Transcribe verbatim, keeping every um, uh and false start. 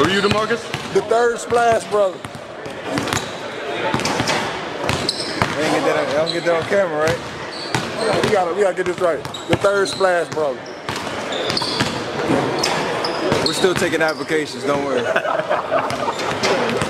Who are you, Demarcus? The third splash brother. I ain't get that on, I don't get that on camera, right? We gotta, we gotta get this right. The third splash brother. We're still taking applications, don't worry.